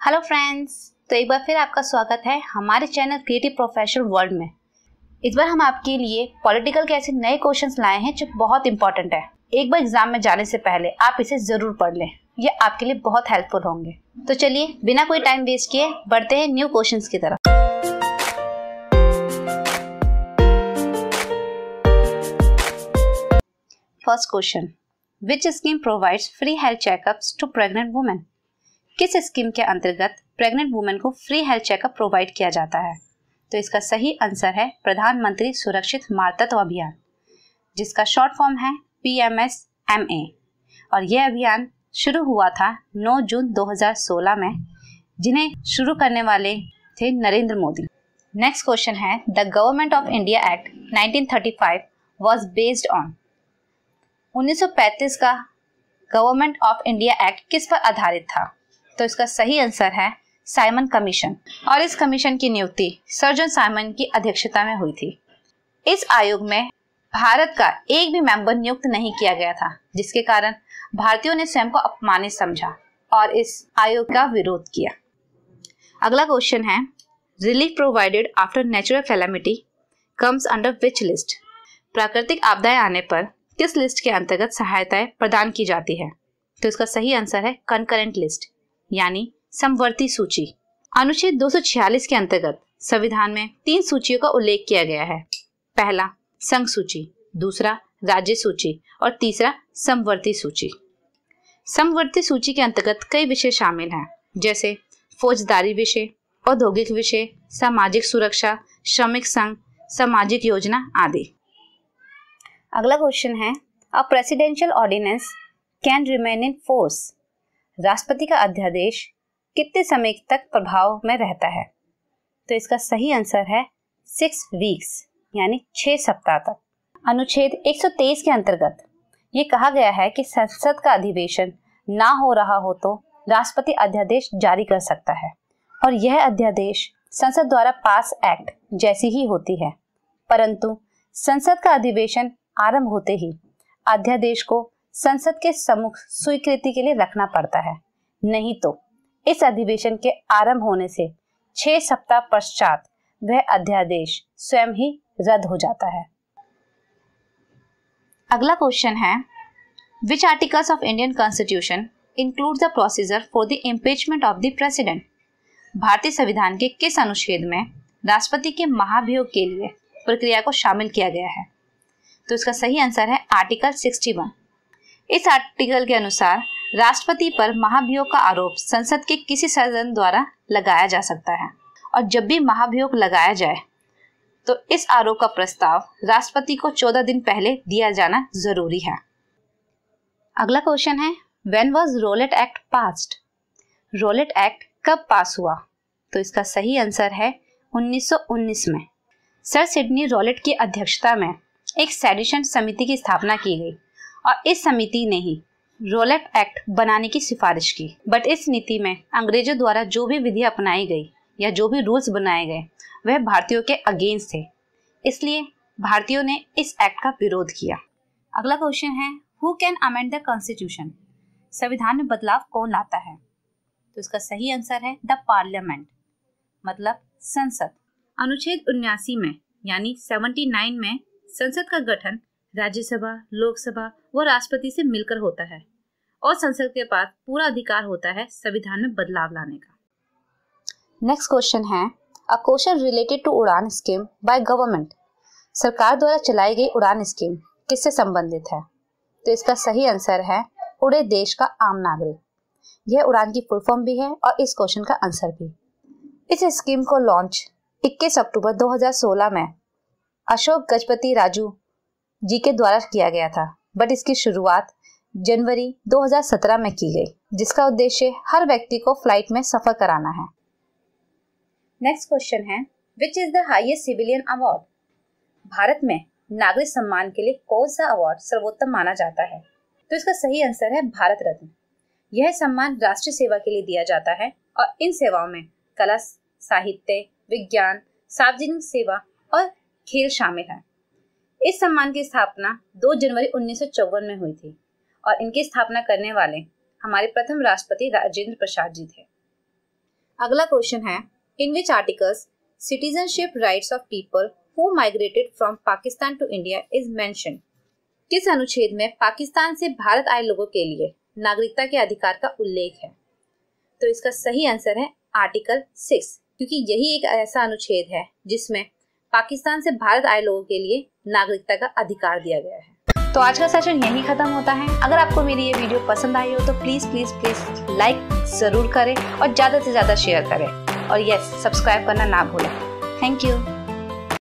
Hello friends, तो एक बार फिर आपका स्वागत है हमारे चैनल क्रिएटिव प्रोफेशनल वर्ल्ड में। इस बार हम आपके लिए पॉलिटिकल के ऐसे नए क्वेश्चंस लाए हैं जो बहुत इंपॉर्टेंट है। एक बार एग्जाम में जाने से पहले आप इसे जरूर पढ़ लें, ये आपके लिए बहुत हेल्पफुल होंगे। तो चलिए बिना कोई टाइम वेस्ट किए बढ़ते हैं न्यू क्वेश्चंस की तरफ। First question, which scheme provides free health checkups to pregnant women? किस स्कीम के अंतर्गत प्रेग्नेंट वुमेन को फ्री हेल्थ चेकअप प्रोवाइड किया जाता है? तो इसका सही आंसर है प्रधानमंत्री सुरक्षित मातृत्व अभियान, जिसका शॉर्ट फॉर्म है PMSMA। और यह अभियान शुरू हुआ था 9 जून 2016 में, जिन्हें शुरू करने वाले थे नरेंद्र मोदी। नेक्स्ट क्वेश्चन है, the government of India act 1935 was based on? 1935 का गवर्नमेंट ऑफ इंडिया एक्ट किस पर आधारित था? तो इसका सही आंसर है साइमन कमीशन, और इस कमीशन की नियुक्ति सर जॉन साइमन की अध्यक्षता में हुई थी। इस आयोग में भारत का एक भी मेंबर नियुक्त नहीं किया गया था, जिसके कारण भारतीयों ने स्वयं को अपमानित समझा और इस आयोग का विरोध किया। अगला क्वेश्चन है, relief provided after natural calamity comes under which list? प्राकृतिक आपदाएं आने पर किस लिस्ट के अंतर्गत सहायताएं प्रदान की जाती है? तो इसका सही आंसर है कंकरेंट लिस्ट, यानी समवर्ती सूची। अनुच्छेद 246 के अंतर्गत संविधान में 3 सूचियों का उल्लेख किया गया है। पहला संघ सूची, दूसरा राज्य सूची और तीसरा समवर्ती सूची। समवर्ती सूची के अंतर्गत कई विषय शामिल हैं, जैसे फौजदारी विषय, औद्योगिक विषय, सामाजिक सुरक्षा, श्रमिक संघ, सामाजिक योजना आदि। अगला क्वेश्चन है, a presidential ordinance can remain in force? राष्ट्रपति का अध्यादेश कितने समय तक प्रभाव में रहता है? तो इसका सही आंसर है 6 वीक्स, यानी 6 सप्ताह तक। अनुच्छेद 123 के अंतर्गत ये कहा गया है कि संसद का अधिवेशन ना हो रहा हो तो राष्ट्रपति अध्यादेश जारी कर सकता है, और यह अध्यादेश संसद द्वारा पास एक्ट जैसी ही होती है। परंतु संसद का अधिवेशन आरंभ होते ही अध्यादेश को संसद के सम्मुख स्वीकृति के लिए रखना पड़ता है, नहीं तो इस अधिवेशन के आरंभ होने से 6 सप्ताह पश्चात वह अध्यादेश स्वयं ही रद्द हो जाता है। अगला क्वेश्चन है, which articles of Indian constitution include the procedure for the impeachment of the president? भारतीय संविधान के किस अनुच्छेद में राष्ट्रपति के महाभियोग के लिए प्रक्रिया को शामिल किया गया है? तो इसका सही आंसर है आर्टिकल 61। इस आर्टिकल के अनुसार राष्ट्रपति पर महाभियोग का आरोप संसद के किसी सदन द्वारा लगाया जा सकता है, और जब भी महाभियोग लगाया जाए तो इस आरोप का प्रस्ताव राष्ट्रपति को 14 दिन पहले दिया जाना जरूरी है। अगला क्वेश्चन है, when was Rowlatt act passed? Rowlatt act कब पास हुआ? तो इसका सही आंसर है 1919 में। सर सिडनी रोलेट की अध्यक्षता में एक सेडिशन समिति की स्थापना की गई, और इस समिति ने ही रोलेट एक्ट बनाने की सिफारिश की। बट इस नीति में अंग्रेजों द्वारा जो भी विधि अपनाई गई या जो भी रूल्स बनाए गए वह भारतीयों के अगेंस्ट थे, इसलिए भारतीयों ने इस एक्ट का विरोध किया। अगला क्वेश्चन है, who can amend the constitution? संविधान में बदलाव कौन लाता है? तो इसका सही आंसर है द पार्लियामेंट, मतलब संसद। अनुच्छेद 79 में यानी 79 में संसद का गठन राज्यसभा, लोकसभा व राष्ट्रपति से मिलकर होता है, और संसद के पास पूरा अधिकार होता है संविधान में बदलाव लाने का। नेक्स्ट क्वेश्चन है, a question related to Udaan scheme by government. सरकार द्वारा चलाई गई उड़ान स्कीम किससे संबंधित है? तो इसका सही आंसर है उड़े देश का आम नागरिक। यह उड़ान की फुल फॉर्म भी है और इस क्वेश्चन का आंसर भी। इस स्कीम को लॉन्च 21 अक्टूबर 2016 में अशोक गजपति राजू जी के द्वारा किया गया था, बट इसकी शुरुआत जनवरी 2017 में की गई, जिसका उद्देश्य हर व्यक्ति को फ्लाइट में सफर कराना है। नेक्स्ट क्वेश्चन है, which is the highest civilian award? भारत में नागरिक सम्मान के लिए कौन सा अवार्ड सर्वोत्तम माना जाता है? तो इसका सही आंसर है भारत रत्न। यह सम्मान राष्ट्रीय सेवा के लिए दिया जाता है, और इन सेवाओं में कला, साहित्य, विज्ञान, सार्वजनिक सेवा और खेल शामिल है। इस सम्मान की स्थापना 2 जनवरी 1954 में हुई थी, और इनकी स्थापना करने वाले हमारे प्रथम राष्ट्रपति राजेंद्र प्रसाद जी थे। अगला क्वेश्चन है, in which articles citizenship rights of people who migrated from Pakistan to India is mentioned. किस अनुच्छेद में पाकिस्तान से भारत आए लोगों के लिए नागरिकता के अधिकार का उल्लेख है? तो इसका सही आंसर है आर्टिकल 6, क्योंकि यही एक ऐसा अनुच्छेद है जिसमें पाकिस्तान से भारत आए लोगों के लिए नागरिकता का अधिकार दिया गया है। तो आज का सेशन यहीं खत्म होता है। अगर आपको मेरी ये वीडियो पसंद आई हो तो प्लीज प्लीज प्लीज लाइक जरूर करें और ज्यादा से ज्यादा शेयर करें, और यस, सब्सक्राइब करना ना भूलें। Thank you.